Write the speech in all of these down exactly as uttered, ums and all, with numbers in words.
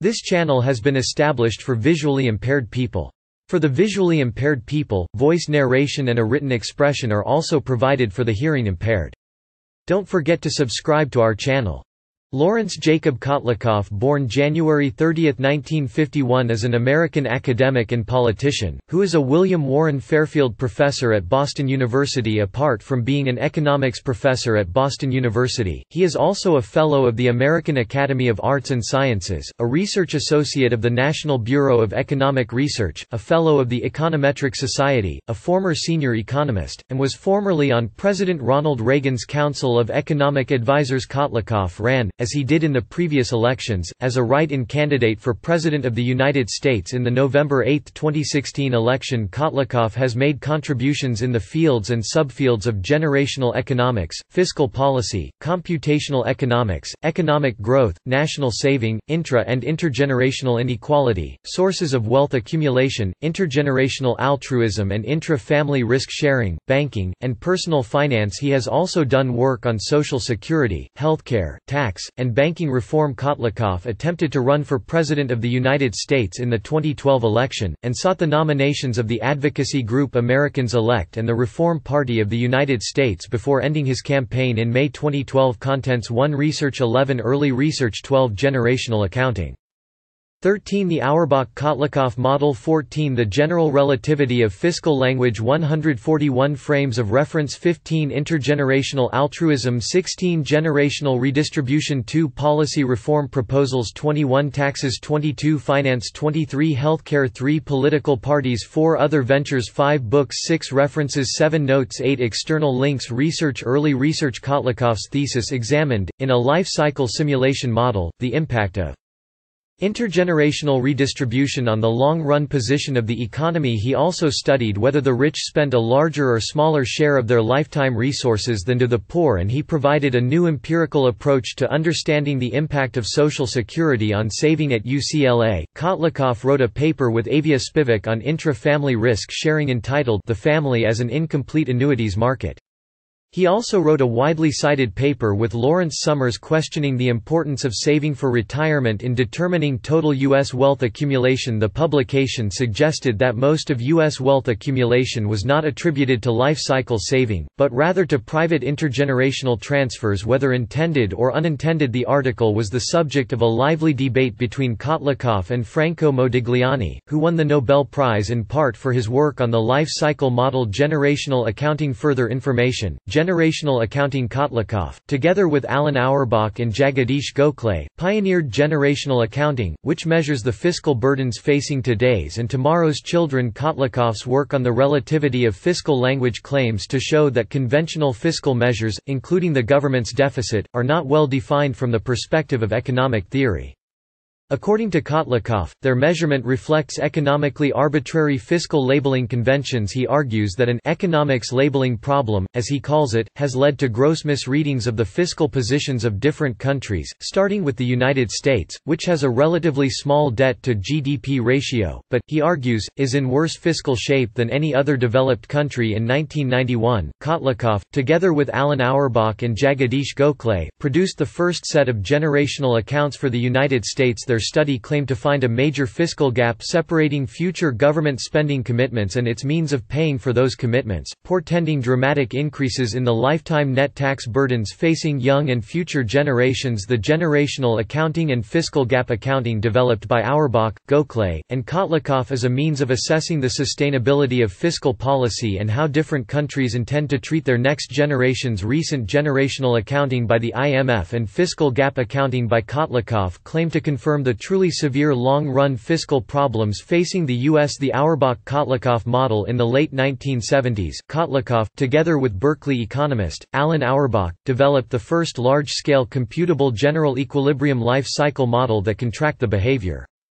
This channel has been established for visually impaired people. For the visually impaired people, voice narration and a written expression are also provided for the hearing impaired. Don't forget to subscribe to our channel. Lawrence Jacob Kotlikoff, born January thirtieth nineteen fifty-one, is an American academic and politician, who is a William Warren Fairfield Professor at Boston University. Apart from being an economics professor at Boston University, he is also a Fellow of the American Academy of Arts and Sciences, a Research Associate of the National Bureau of Economic Research, a Fellow of the Econometric Society, a former senior economist, and was formerly on President Ronald Reagan's Council of Economic Advisers. Kotlikoff ran, as he did in the previous elections, as a write-in candidate for President of the United States in the November eighth twenty sixteen election. Kotlikoff has made contributions in the fields and subfields of generational economics, fiscal policy, computational economics, economic growth, national saving, intra- and intergenerational inequality, sources of wealth accumulation, intergenerational altruism and intra-family risk-sharing, banking, and personal finance. He has also done work on Social Security, healthcare, tax, and banking reform. Kotlikoff attempted to run for President of the United States in the twenty twelve election, and sought the nominations of the advocacy group Americans Elect and the Reform Party of the United States before ending his campaign in May twenty twelve. Contents: one Research eleven Early Research twelve Generational Accounting thirteen The Auerbach-Kotlikoff Model fourteen The General Relativity of Fiscal Language one hundred forty-one Frames of Reference fifteen Intergenerational Altruism sixteen Generational Redistribution two Policy Reform Proposals twenty-one Taxes twenty-two Finance twenty-three Healthcare three Political Parties four Other Ventures five Books six References seven Notes eight External links Research Early research Kotlikoff's thesis examined, in a life cycle simulation model, the impact of intergenerational redistribution on the long-run position of the economy. He also studied whether the rich spend a larger or smaller share of their lifetime resources than do the poor, and he provided a new empirical approach to understanding the impact of Social Security on saving at U C L A. Kotlikoff wrote a paper with Avia Spivak on intra-family risk sharing entitled "The Family as an Incomplete Annuities Market." He also wrote a widely cited paper with Lawrence Summers questioning the importance of saving for retirement in determining total U S wealth accumulation. The publication suggested that most of U S wealth accumulation was not attributed to life cycle saving, but rather to private intergenerational transfers, whether intended or unintended. The article was the subject of a lively debate between Kotlikoff and Franco Modigliani, who won the Nobel Prize in part for his work on the life cycle model. Generational accounting Further information. Generational accounting Kotlikoff, together with Alan Auerbach and Jagadish Gokhale, pioneered generational accounting, which measures the fiscal burdens facing today's and tomorrow's children. Kotlikoff's work on the relativity of fiscal language claims to show that conventional fiscal measures, including the government's deficit, are not well defined from the perspective of economic theory. According to Kotlikoff, their measurement reflects economically arbitrary fiscal labeling conventions. He argues that an economics labeling problem, as he calls it, has led to gross misreadings of the fiscal positions of different countries, starting with the United States, which has a relatively small debt to G D P ratio, but, he argues, is in worse fiscal shape than any other developed country. In nineteen ninety-one, Kotlikoff, together with Alan Auerbach and Jagadish Gokhale, produced the first set of generational accounts for the United States. Their study claimed to find a major fiscal gap separating future government spending commitments and its means of paying for those commitments, portending dramatic increases in the lifetime net tax burdens facing young and future generations. The generational accounting and fiscal gap accounting developed by Auerbach, Gokhale, and Kotlikoff is a means of assessing the sustainability of fiscal policy and how different countries intend to treat their next generations. Recent generational accounting by the I M F and fiscal gap accounting by Kotlikoff claim to confirm the truly severe long-run fiscal problems facing the U S The Auerbach-Kotlikoff model. In the late nineteen seventies, Kotlikoff, together with Berkeley economist, Alan Auerbach, developed the first large-scale computable general equilibrium life cycle model that can track the behavior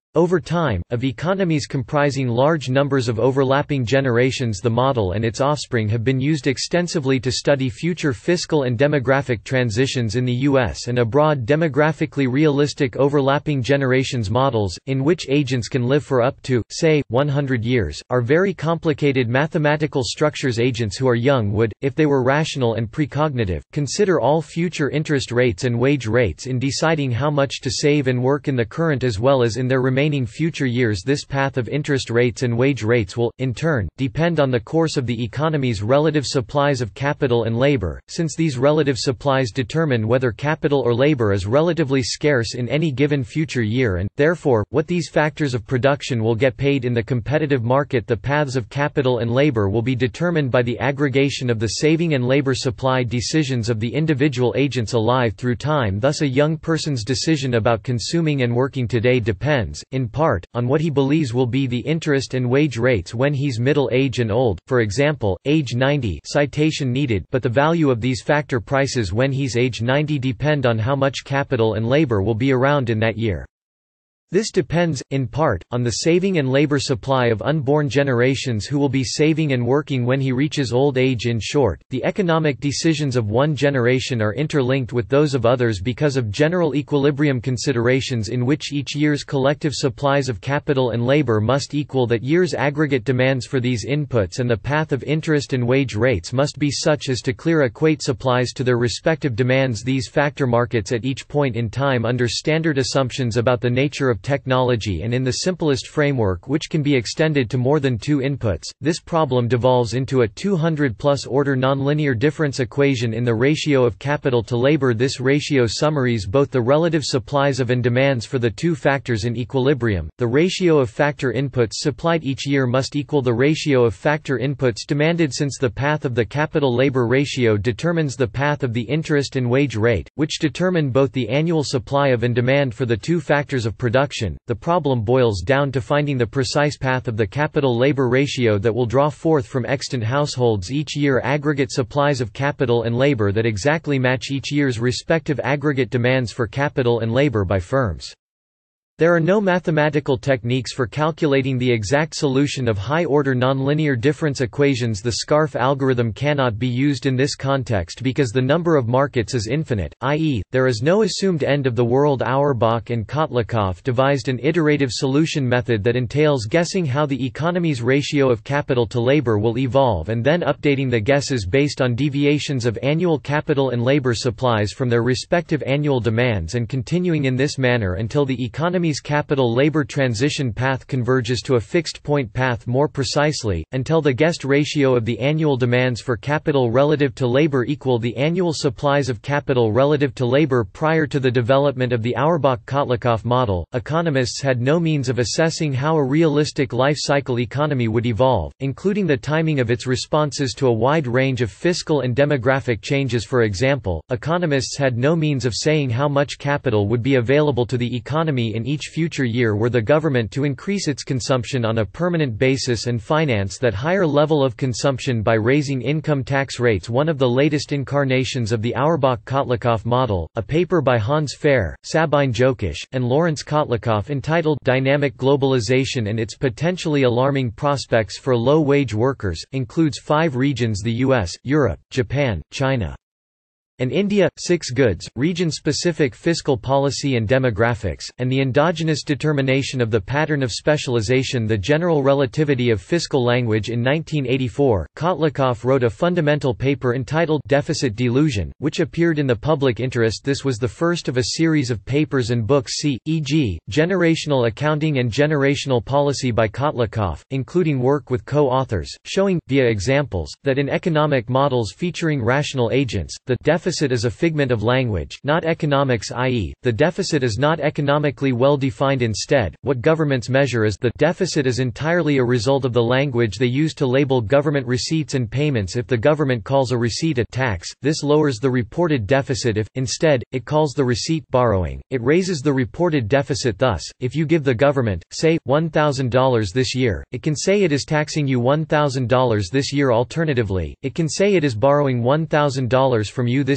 Over time, of economies comprising large numbers of overlapping generations, the model and its offspring have been used extensively to study future fiscal and demographic transitions in the U S and abroad. Demographically realistic overlapping generations models, in which agents can live for up to, say, one hundred years, are very complicated mathematical structures. Agents who are young would, if they were rational and precognitive, consider all future interest rates and wage rates in deciding how much to save and work in the current as well as in their remaining remaining future years. This path of interest rates and wage rates will, in turn, depend on the course of the economy's relative supplies of capital and labor, since these relative supplies determine whether capital or labor is relatively scarce in any given future year and, therefore, what these factors of production will get paid in the competitive market. The paths of capital and labor will be determined by the aggregation of the saving and labor supply decisions of the individual agents alive through time. Thus, a young person's decision about consuming and working today depends, in part, on what he believes will be the interest and wage rates when he's middle age and old, for example, age ninety citation needed, but the value of these factor prices when he's age ninety depend on how much capital and labor will be around in that year. This depends, in part, on the saving and labor supply of unborn generations who will be saving and working when he reaches old age. In short, the economic decisions of one generation are interlinked with those of others because of general equilibrium considerations in which each year's collective supplies of capital and labor must equal that year's aggregate demands for these inputs, and the path of interest and wage rates must be such as to clear equate supplies to their respective demands. These factor markets at each point in time under standard assumptions about the nature of technology and in the simplest framework which can be extended to more than two inputs. This problem devolves into a two hundred plus order nonlinear difference equation in the ratio of capital to labor. This ratio summaries both the relative supplies of and demands for the two factors in equilibrium. The ratio of factor inputs supplied each year must equal the ratio of factor inputs demanded, since the path of the capital-labor ratio determines the path of the interest and wage rate, which determine both the annual supply of and demand for the two factors of production. The problem boils down to finding the precise path of the capital-labor ratio that will draw forth from extant households each year aggregate supplies of capital and labor that exactly match each year's respective aggregate demands for capital and labor by firms. There are no mathematical techniques for calculating the exact solution of high-order nonlinear difference equations. The Scarf algorithm cannot be used in this context because the number of markets is infinite, that is, there is no assumed end of the world. Auerbach and Kotlikoff devised an iterative solution method that entails guessing how the economy's ratio of capital to labor will evolve and then updating the guesses based on deviations of annual capital and labor supplies from their respective annual demands, and continuing in this manner until the economy capital-labor transition path converges to a fixed point path. More precisely, until the guessed ratio of the annual demands for capital relative to labor equal the annual supplies of capital relative to labor. Prior to the development of the Auerbach-Kotlikoff model, economists had no means of assessing how a realistic life cycle economy would evolve, including the timing of its responses to a wide range of fiscal and demographic changes. For example, economists had no means of saying how much capital would be available to the economy in each future year were the government to increase its consumption on a permanent basis and finance that higher level of consumption by raising income tax rates. One of the latest incarnations of the Auerbach-Kotlikoff model, a paper by Hans Fair, Sabine Jokisch, and Lawrence Kotlikoff entitled Dynamic Globalization and Its Potentially Alarming Prospects for Low-Wage Workers, includes five regions: the U S, Europe, Japan, China, and India, six goods, region-specific fiscal policy and demographics, and the endogenous determination of the pattern of specialization. The General Relativity of Fiscal Language. In nineteen eighty-four, Kotlikoff wrote a fundamental paper entitled Deficit Delusion, which appeared in the Public Interest. This was the first of a series of papers and books, c. for example, Generational Accounting and Generational Policy by Kotlikoff, including work with co-authors, showing, via examples, that in economic models featuring rational agents, the deficit deficit is a figment of language, not economics, that is, the deficit is not economically well defined. Instead, what governments measure is the deficit is entirely a result of the language they use to label government receipts and payments. If the government calls a receipt a tax, this lowers the reported deficit. If, instead, it calls the receipt borrowing, it raises the reported deficit. Thus, if you give the government, say, one thousand dollars this year, it can say it is taxing you one thousand dollars this year. Alternatively, it can say it is borrowing one thousand dollars from you this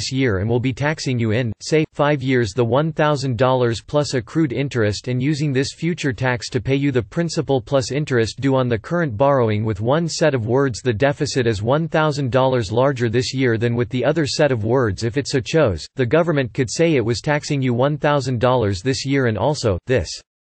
this year and will be taxing you in, say, five years the one thousand dollars plus accrued interest and using this future tax to pay you the principal plus interest due on the current borrowing. With one set of words the deficit is one thousand dollars larger this year than with the other set of words. If it so chose, the government could say it was taxing you one thousand dollars this year and also, this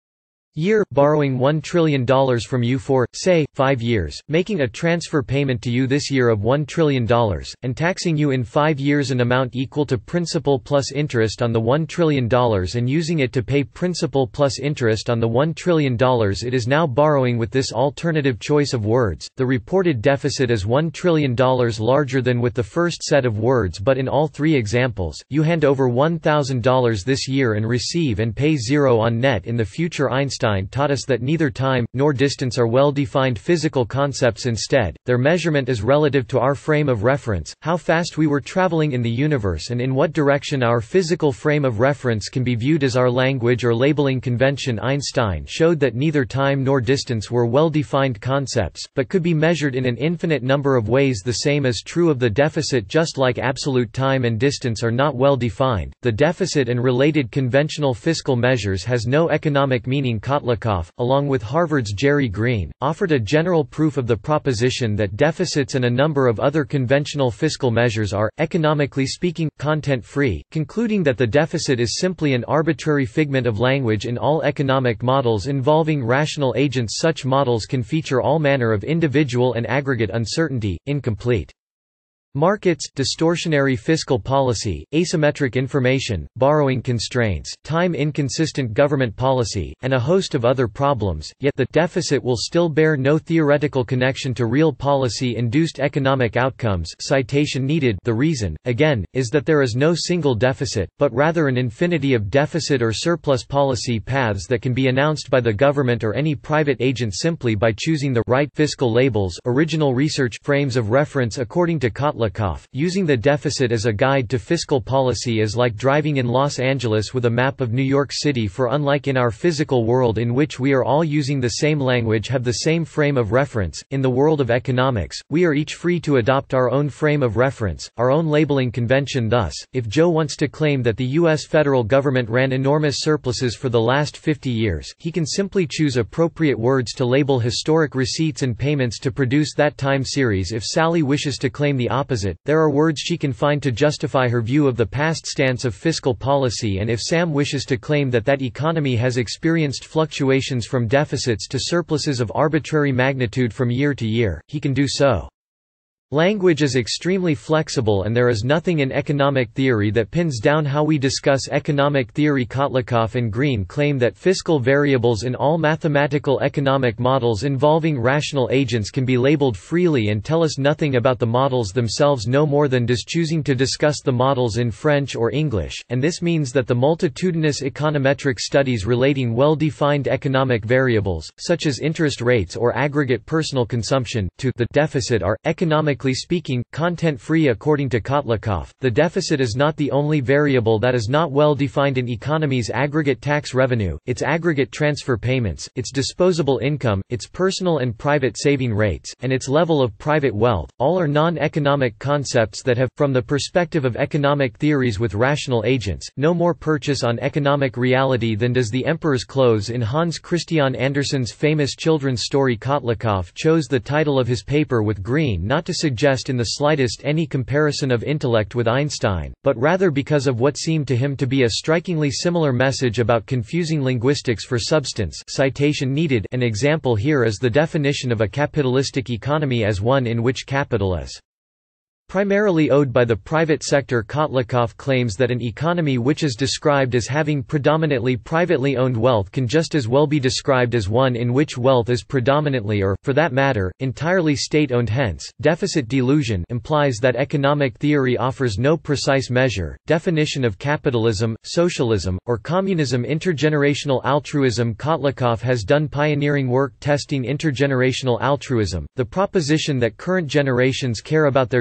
year, borrowing one trillion dollars from you for, say, five years, making a transfer payment to you this year of one trillion dollars, and taxing you in five years an amount equal to principal plus interest on the one trillion dollars and using it to pay principal plus interest on the one trillion dollars. It is now borrowing with this alternative choice of words. The reported deficit is one trillion dollars larger than with the first set of words, but in all three examples, you hand over one thousand dollars this year and receive and pay zero on net in the future. Einstein taught us that neither time, nor distance are well-defined physical concepts. Instead, their measurement is relative to our frame of reference, how fast we were traveling in the universe and in what direction our physical frame of reference can be viewed as our language or labeling convention. Einstein showed that neither time nor distance were well-defined concepts, but could be measured in an infinite number of ways. The same is true of the deficit. Just like absolute time and distance are not well-defined, the deficit and related conventional fiscal measures has no economic meaning. Kotlikoff, along with Harvard's Jerry Green, offered a general proof of the proposition that deficits and a number of other conventional fiscal measures are, economically speaking, content-free, concluding that the deficit is simply an arbitrary figment of language in all economic models involving rational agents. Such models can feature all manner of individual and aggregate uncertainty, incomplete markets, distortionary fiscal policy, asymmetric information, borrowing constraints, time-inconsistent government policy, and a host of other problems, yet the deficit will still bear no theoretical connection to real policy-induced economic outcomes. Citation needed. The reason, again, is that there is no single deficit, but rather an infinity of deficit or surplus policy paths that can be announced by the government or any private agent simply by choosing the right fiscal labels. Original research frames of reference. According to Kotlikoff, using the deficit as a guide to fiscal policy is like driving in Los Angeles with a map of New York City. For unlike in our physical world in which we are all using the same language, have the same frame of reference, in the world of economics, we are each free to adopt our own frame of reference, our own labeling convention. Thus, if Joe wants to claim that the U S federal government ran enormous surpluses for the last fifty years, he can simply choose appropriate words to label historic receipts and payments to produce that time series. If Sally wishes to claim the opposite, there are words she can find to justify her view of the past stance of fiscal policy, and if Sam wishes to claim that that economy has experienced fluctuations from deficits to surpluses of arbitrary magnitude from year to year, he can do so. Language is extremely flexible and there is nothing in economic theory that pins down how we discuss economic theory. Kotlikoff and Green claim that fiscal variables in all mathematical economic models involving rational agents can be labeled freely and tell us nothing about the models themselves, no more than does choosing to discuss the models in French or English, and this means that the multitudinous econometric studies relating well-defined economic variables, such as interest rates or aggregate personal consumption, to the deficit are, economically speaking, content-free. According to Kotlikoff, the deficit is not the only variable that is not well defined. An economy's aggregate tax revenue, its aggregate transfer payments, its disposable income, its personal and private saving rates, and its level of private wealth, all are non-economic concepts that have, from the perspective of economic theories with rational agents, no more purchase on economic reality than does the emperor's clothes in Hans Christian Andersen's famous children's story. Kotlikoff chose the title of his paper with Green not to suggest in the slightest any comparison of intellect with Einstein, but rather because of what seemed to him to be a strikingly similar message about confusing linguistics for substance. Citation needed. An example here is the definition of a capitalistic economy as one in which capital is primarily owed by the private sector. Kotlikoff claims that an economy which is described as having predominantly privately owned wealth can just as well be described as one in which wealth is predominantly or, for that matter, entirely state-owned. Hence, deficit delusion implies that economic theory offers no precise measure, definition of capitalism, socialism, or communism. Intergenerational altruism. Kotlikoff has done pioneering work testing intergenerational altruism, the proposition that current generations care about their descendants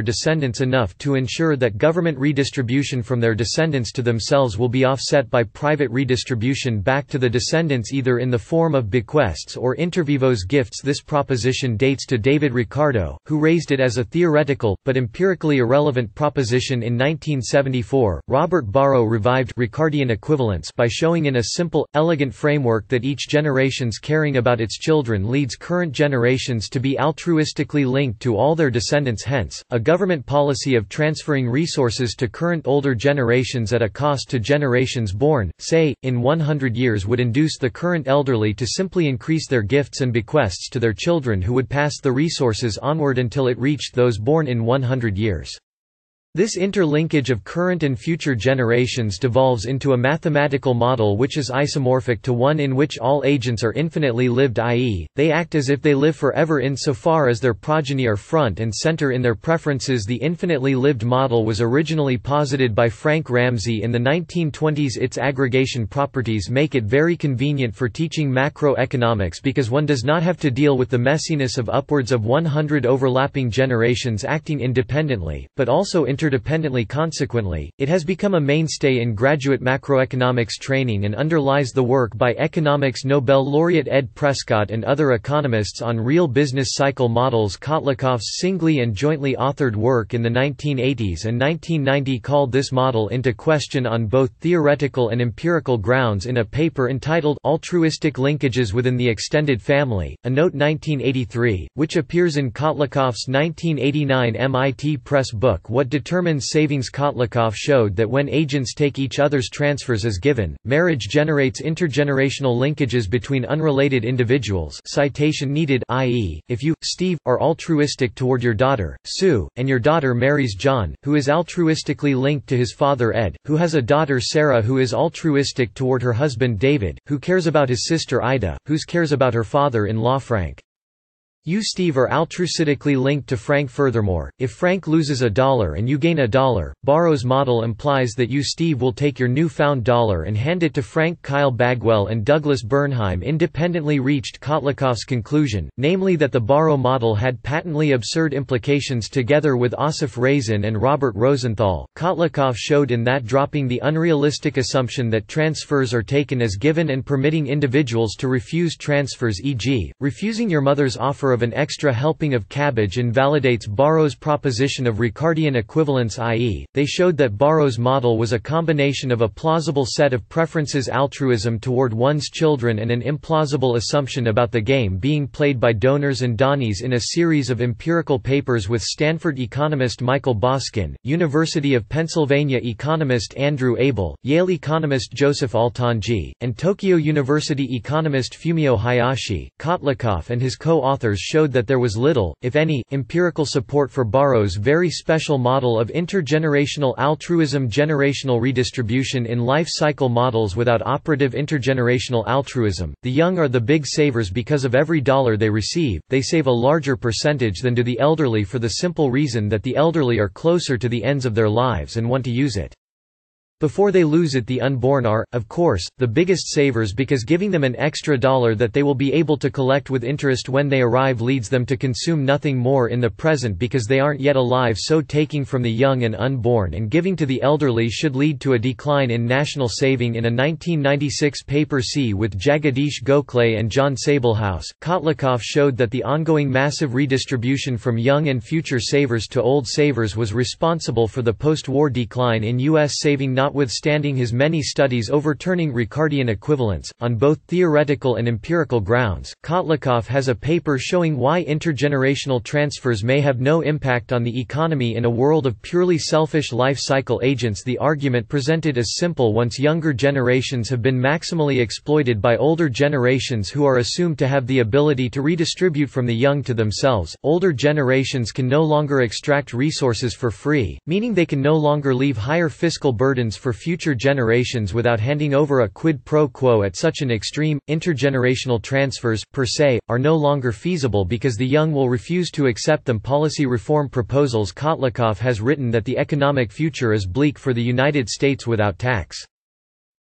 descendants enough to ensure that government redistribution from their descendants to themselves will be offset by private redistribution back to the descendants either in the form of bequests or inter vivos gifts. This proposition dates to David Ricardo, who raised it as a theoretical, but empirically irrelevant proposition in nineteen seventy-four. Robert Barrow revived Ricardian equivalence by showing in a simple, elegant framework that each generation's caring about its children leads current generations to be altruistically linked to all their descendants. Hence, a government policy of transferring resources to current older generations at a cost to generations born, say, in one hundred years would induce the current elderly to simply increase their gifts and bequests to their children, who would pass the resources onward until it reached those born in one hundred years. This interlinkage of current and future generations devolves into a mathematical model which is isomorphic to one in which all agents are infinitely lived, that is, they act as if they live forever insofar as their progeny are front and center in their preferences. The infinitely lived model was originally posited by Frank Ramsey in the nineteen twenties. Its aggregation properties make it very convenient for teaching macroeconomics because one does not have to deal with the messiness of upwards of one hundred overlapping generations acting independently, but also interdependently. Consequently, it has become a mainstay in graduate macroeconomics training and underlies the work by economics Nobel laureate Ed Prescott and other economists on real business cycle models. Kotlikoff's singly and jointly authored work in the nineteen eighties and nineteen ninety called this model into question on both theoretical and empirical grounds in a paper entitled Altruistic Linkages Within the Extended Family, a note nineteen eighty-three, which appears in Kotlikoff's nineteen eighty-nine M I T Press book What Determines Savings. Kotlikoff showed that when agents take each other's transfers as given, marriage generates intergenerational linkages between unrelated individuals. Citation needed. that is, if you, Steve, are altruistic toward your daughter, Sue, and your daughter marries John, who is altruistically linked to his father Ed, who has a daughter Sarah who is altruistic toward her husband David, who cares about his sister Ida, who cares about her father-in-law Frank. You, Steve, are altruistically linked to Frank. Furthermore, if Frank loses a dollar and you gain a dollar, Barrow's model implies that you, Steve, will take your new-found dollar and hand it to Frank. Kyle Bagwell and Douglas Bernheim independently reached Kotlikoff's conclusion, namely that the Barrow model had patently absurd implications. Together with Asif Razin and Robert Rosenthal, Kotlikoff showed in that dropping the unrealistic assumption that transfers are taken as given and permitting individuals to refuse transfers, for example, refusing your mother's offer of an extra helping of cabbage, invalidates Barrow's proposition of Ricardian equivalence. that is, they showed that Barrow's model was a combination of a plausible set of preferences, altruism toward one's children, and an implausible assumption about the game being played by donors and donnies. In a series of empirical papers with Stanford economist Michael Boskin, University of Pennsylvania economist Andrew Abel, Yale economist Joseph Altanji, and Tokyo University economist Fumio Hayashi, Kotlikoff and his co-authors showed that there was little, if any, empirical support for Barrow's very special model of intergenerational altruism. Generational redistribution in life cycle models without operative intergenerational altruism. The young are the big savers because of every dollar they receive, they save a larger percentage than do the elderly, for the simple reason that the elderly are closer to the ends of their lives and want to use it before they lose it. The unborn are, of course, the biggest savers because giving them an extra dollar that they will be able to collect with interest when they arrive leads them to consume nothing more in the present because they aren't yet alive. So taking from the young and unborn and giving to the elderly should lead to a decline in national saving. In a nineteen ninety-six paper C with Jagadish Gokhale and John Sabelhaus, Kotlikoff showed that the ongoing massive redistribution from young and future savers to old savers was responsible for the post-war decline in U S saving. Notwithstanding his many studies overturning Ricardian equivalence, on both theoretical and empirical grounds, Kotlikoff has a paper showing why intergenerational transfers may have no impact on the economy in a world of purely selfish life cycle agents. The argument presented is simple: once younger generations have been maximally exploited by older generations who are assumed to have the ability to redistribute from the young to themselves, older generations can no longer extract resources for free, meaning they can no longer leave higher fiscal burdens for future generations without handing over a quid pro quo. At such an extreme, intergenerational transfers, per se, are no longer feasible because the young will refuse to accept them. Policy reform proposals. Kotlikoff has written that the economic future is bleak for the United States without tax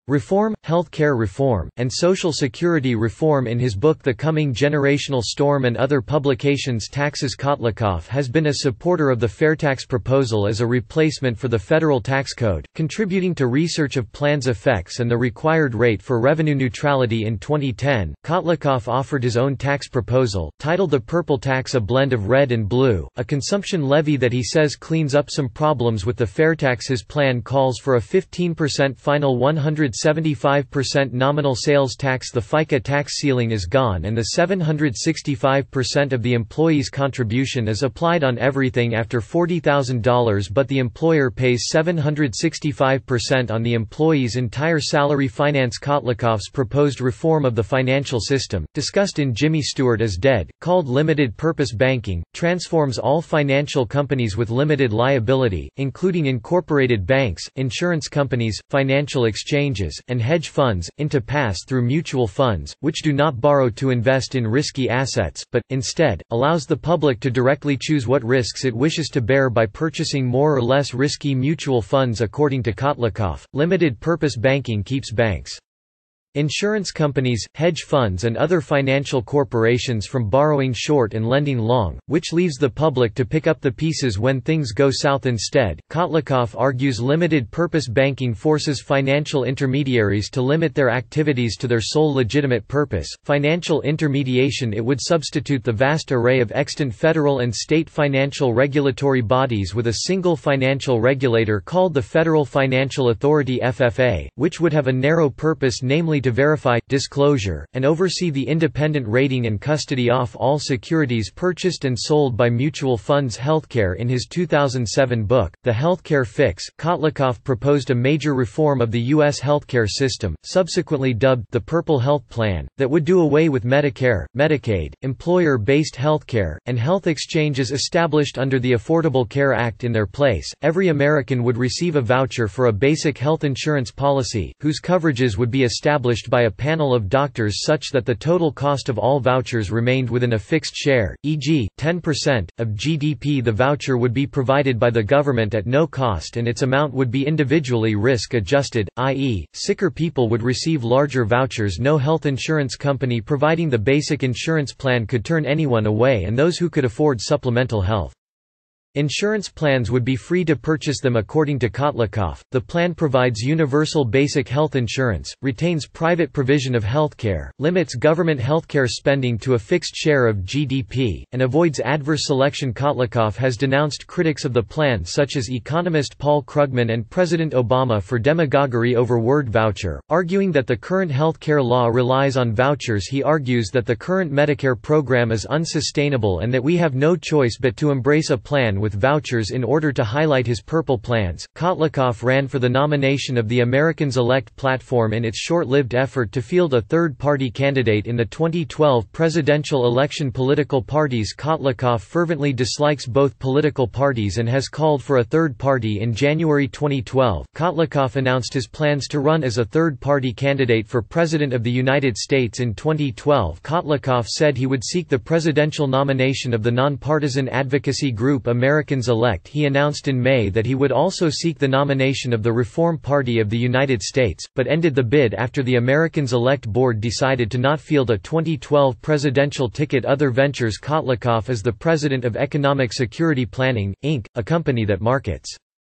Reform, Healthcare Reform, and Social Security Reform. In his book The Coming Generational Storm and other publications, Taxes, Kotlikoff has been a supporter of the fair tax proposal as a replacement for the federal tax code, contributing to research of plan's effects and the required rate for revenue neutrality. In twenty ten, Kotlikoff offered his own tax proposal, titled the Purple Tax, a blend of red and blue, a consumption levy that he says cleans up some problems with the fair tax. His plan calls for a fifteen percent final, one hundred seventy-five percent nominal sales tax. The FICA tax ceiling is gone and the seven hundred sixty-five percent of the employee's contribution is applied on everything after forty thousand dollars, but the employer pays seven hundred sixty-five percent on the employee's entire salary. Finance. Kotlikoff's proposed reform of the financial system, discussed in Jimmy Stewart is Dead, called limited purpose banking, transforms all financial companies with limited liability, including incorporated banks, insurance companies, financial exchanges, and hedge funds, into pass-through mutual funds, which do not borrow to invest in risky assets, but, instead, allows the public to directly choose what risks it wishes to bear by purchasing more or less risky mutual funds. According to Kotlikoff, limited-purpose banking keeps banks, insurance companies, hedge funds and other financial corporations from borrowing short and lending long, which leaves the public to pick up the pieces when things go south instead. Kotlikoff argues limited-purpose banking forces financial intermediaries to limit their activities to their sole legitimate purpose, financial intermediation. It would substitute the vast array of extant federal and state financial regulatory bodies with a single financial regulator called the Federal Financial Authority F F A, which would have a narrow purpose, namely to verify, disclosure, and oversee the independent rating and custody of all securities purchased and sold by mutual funds. Healthcare. In his two thousand seven book, The Healthcare Fix, Kotlikoff proposed a major reform of the U S healthcare system, subsequently dubbed the Purple Health Plan, that would do away with Medicare, Medicaid, employer-based healthcare, and health exchanges established under the Affordable Care Act. In their place, every American would receive a voucher for a basic health insurance policy, whose coverages would be established by a panel of doctors such that the total cost of all vouchers remained within a fixed share, for example, ten percent, of G D P. The voucher would be provided by the government at no cost and its amount would be individually risk-adjusted, that is, sicker people would receive larger vouchers. No health insurance company providing the basic insurance plan could turn anyone away, and those who could afford supplemental health insurance plans would be free to purchase them. According to Kotlikoff, the plan provides universal basic health insurance, retains private provision of healthcare, limits government healthcare spending to a fixed share of G D P, and avoids adverse selection. Kotlikoff has denounced critics of the plan such as economist Paul Krugman and President Obama for demagoguery over word voucher, arguing that the current healthcare law relies on vouchers. He argues that the current Medicare program is unsustainable and that we have no choice but to embrace a plan with vouchers in order to highlight his purple plans. Kotlikoff ran for the nomination of the Americans Elect platform in its short-lived effort to field a third-party candidate in the twenty twelve presidential election. Political parties. Kotlikoff fervently dislikes both political parties and has called for a third party. In January twenty twelve, Kotlikoff announced his plans to run as a third-party candidate for President of the United States in twenty twelve. Kotlikoff said he would seek the presidential nomination of the nonpartisan advocacy group Americans Elect. He announced in May that he would also seek the nomination of the Reform Party of the United States, but ended the bid after the Americans Elect board decided to not field a twenty twelve presidential ticket. Other ventures. Kotlikoff is the president of Economic Security Planning, Incorporated, a company that markets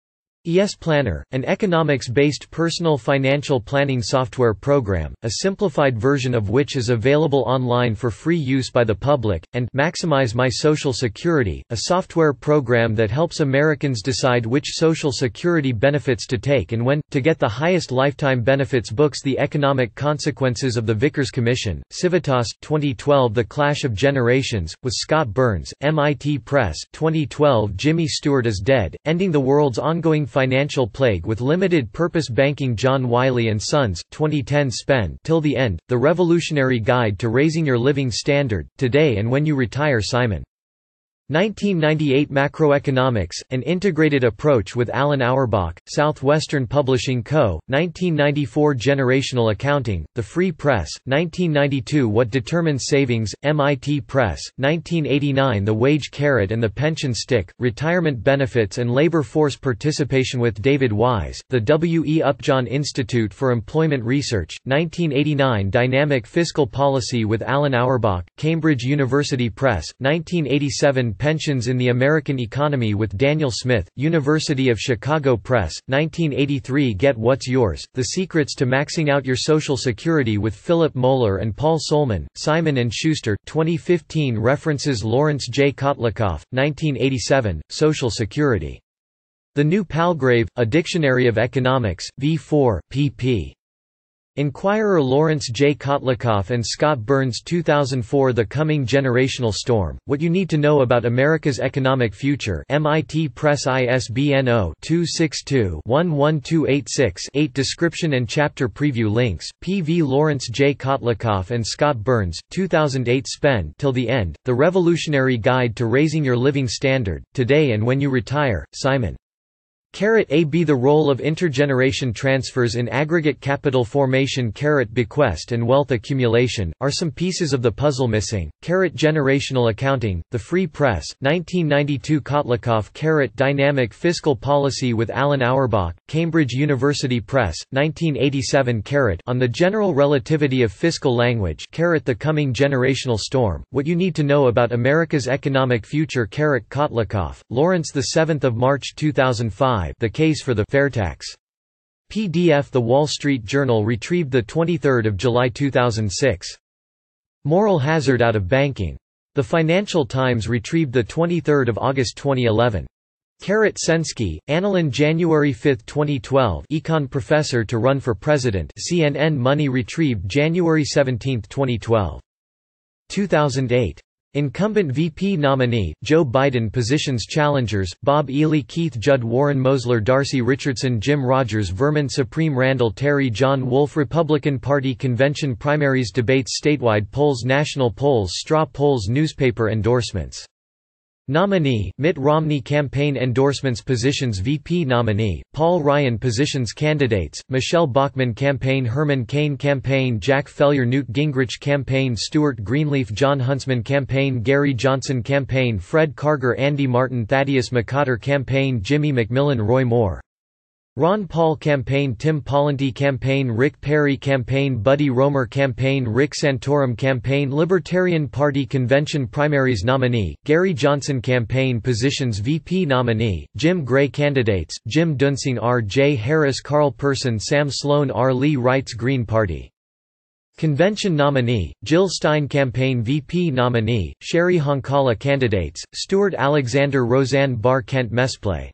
E S Planner, an economics-based personal financial planning software program, a simplified version of which is available online for free use by the public, and Maximize My Social Security, a software program that helps Americans decide which Social Security benefits to take and when, to get the highest lifetime benefits. Books. The Economic Consequences of the Vickers Commission, Civitas, twenty twelve. The Clash of Generations, with Scott Burns, M I T Press, twenty twelve. Jimmy Stewart is Dead, Ending the World's Ongoing Financial Plague with Limited Purpose Banking, John Wiley and Sons, twenty ten. Spend Till the End, The Revolutionary Guide to Raising Your Living Standard, Today and When You Retire, Simon nineteen ninety-eight Macroeconomics, An Integrated Approach with Alan Auerbach, Southwestern Publishing Co., nineteen ninety-four Generational Accounting, The Free Press, nineteen ninety-two What Determines Savings, M I T Press, nineteen eighty-nine The Wage Carrot and the Pension Stick, Retirement Benefits and Labor Force Participation with David Wise, The W. E. Upjohn Institute for Employment Research, nineteen eighty-nine Dynamic Fiscal Policy with Alan Auerbach, Cambridge University Press, nineteen eighty-seven Pensions in the American Economy with Daniel Smith, University of Chicago Press, nineteen eighty-three Get What's Yours, The Secrets to Maxing Out Your Social Security with Philip Moeller and Paul Solman, Simon and Schuster, twenty fifteen References Lawrence J. Kotlikoff, nineteen eighty-seven, Social Security. The New Palgrave, A Dictionary of Economics, V four, pp. Inquirer Lawrence J. Kotlikoff and Scott Burns two thousand four The Coming Generational Storm, What You Need to Know About America's Economic Future M I T Press I S B N zero two six two, one one two eight six eight Description and chapter preview links, P V Lawrence J. Kotlikoff and Scott Burns, two thousand eight Spend Till the End, The Revolutionary Guide to Raising Your Living Standard, Today and When You Retire, Simon. A B The role of intergeneration transfers in aggregate capital formation Bequest and wealth accumulation, are some pieces of the puzzle missing. Generational Accounting, The Free Press, nineteen ninety-two Kotlikoff Dynamic Fiscal Policy with Alan Auerbach, Cambridge University Press, nineteen eighty-seven On the General Relativity of Fiscal Language The Coming Generational Storm, What You Need to Know About America's Economic Future Kotlikoff, Lawrence the seventh of March two thousand five The Case for the Fairtax. P D F The Wall Street Journal retrieved the twenty-third of July two thousand six. Moral Hazard Out of Banking. The Financial Times retrieved the twenty-third of August twenty eleven. Sensky, Annalyn January fifth twenty twelve Econ Professor to Run for President C N N Money retrieved January seventeenth twenty twelve. two thousand eight. Incumbent V P nominee, Joe Biden positions challengers, Bob Ely Keith Judd Warren Mosler Darcy Richardson Jim Rogers Vermin Supreme Randall Terry John Wolfe Republican Party Convention Primaries Debates Statewide Polls National Polls Straw Polls Newspaper Endorsements. Nominee, Mitt Romney Campaign endorsements Positions V P nominee, Paul Ryan Positions candidates, Michelle Bachmann Campaign Herman Cain Campaign Jack Fellier Newt Gingrich Campaign Stuart Greenleaf John Huntsman Campaign Gary Johnson Campaign Fred Karger Andy Martin Thaddeus McCotter Campaign Jimmy McMillan Roy Moore Ron Paul Campaign Tim Pawlenty Campaign Rick Perry Campaign Buddy Roemer Campaign Rick Santorum Campaign Libertarian Party Convention Primaries Nominee, Gary Johnson Campaign Positions V P Nominee, Jim Gray Candidates, Jim Dunsing R. J. Harris Carl Person Sam Sloan R. Lee Wrights Green Party Convention Nominee, Jill Stein Campaign V P Nominee, Sherry Honkala Candidates, Stuart Alexander Roseanne Barr Kent Mesplay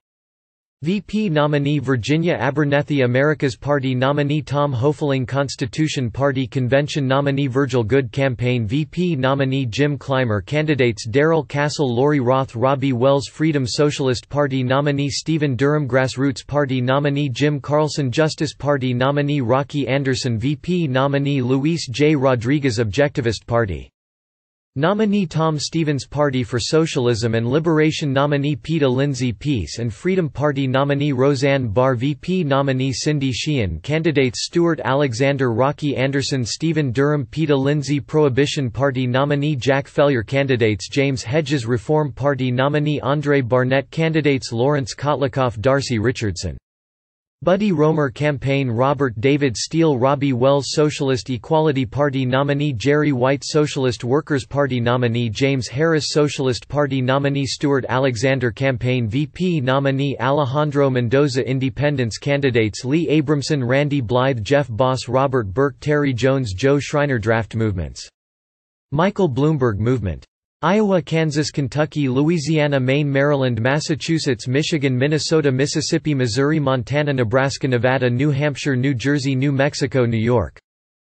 V P nominee Virginia Abernethy America's Party nominee Tom Hofeling Constitution Party Convention nominee Virgil Good Campaign V P nominee Jim Clymer Candidates Darrell Castle Lori Roth Robbie Wells Freedom Socialist Party nominee Stephen Durham Grassroots Party nominee Jim Carlson Justice Party nominee Rocky Anderson V P nominee Luis J. Rodriguez Objectivist Party Nominee Tom Stevens Party for Socialism and Liberation Nominee Peta Lindsay Peace and Freedom Party Nominee Roseanne Barr V P Nominee Cindy Sheehan Candidates Stuart Alexander Rocky Anderson Stephen Durham Peta Lindsay Prohibition Party Nominee Jack Fellier Candidates James Hedges Reform Party Nominee Andre Barnett Candidates Lawrence Kotlikoff Darcy Richardson Buddy Roemer Campaign Robert David Steele Robbie Wells Socialist Equality Party nominee Jerry White Socialist Workers' Party nominee James Harris Socialist Party nominee Stuart Alexander Campaign V P nominee Alejandro Mendoza Independence Candidates Lee Abramson Randy Blythe Jeff Boss Robert Burke Terry Jones Joe Schreiner Draft Movements. Michael Bloomberg Movement. Iowa Kansas Kentucky Louisiana Maine Maryland Massachusetts Michigan Minnesota Mississippi Missouri Montana Nebraska Nevada New Hampshire New Jersey New Mexico New York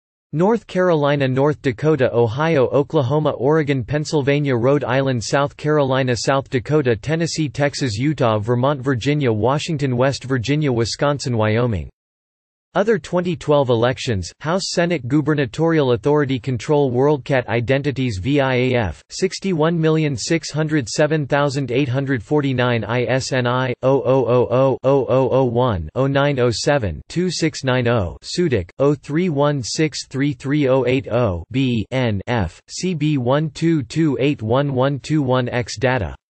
North Carolina North Dakota Ohio Oklahoma Oregon Pennsylvania Rhode Island South Carolina South Dakota Tennessee Texas Utah Vermont Virginia Washington West Virginia Wisconsin Wyoming Other twenty twelve elections: House Senate Gubernatorial Authority Control WorldCat Identities V I A F, sixty-one million six hundred seven thousand eight hundred forty-nine I S N I, zero zero zero zero zero zero zero one zero nine zero seven two six nine zero, SUDIC, zero three one six three three zero eight zero B N F, C B one two two eight one one two one X data.